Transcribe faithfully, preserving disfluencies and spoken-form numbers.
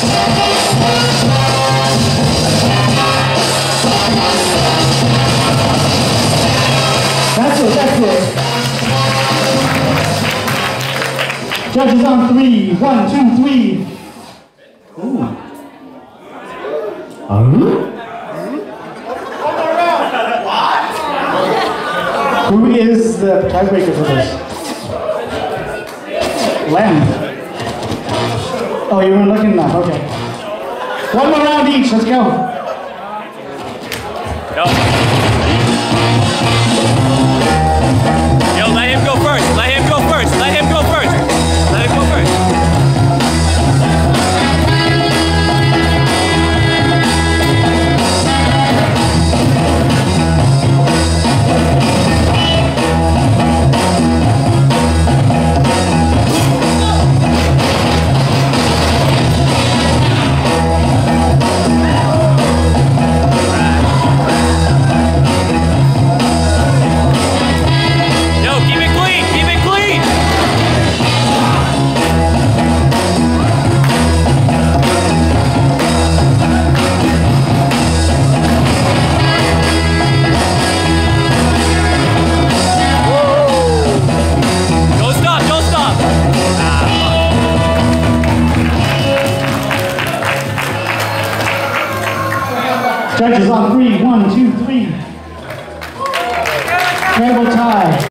That's it, that's it. Judges on three. One, two, three. Ooh. Uh-huh. Who is the tiebreaker for this? Len. Oh, you weren't looking enough, okay. One more round each, let's go. Go. Yo, let him go first. Let him go first. Let him go first. Let him go first. Judges on three. One, two, three. Terrible tie.